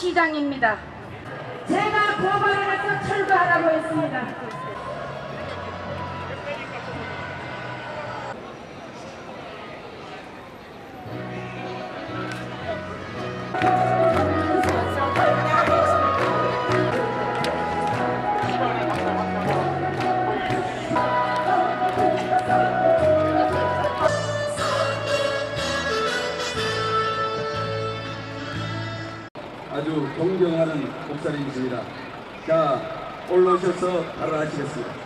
시장입니다. 제가 고발을 해서 철거하라고 했습니다. 아주 존경하는 목사님이십니다. 자, 올라오셔서 발언하시겠습니다.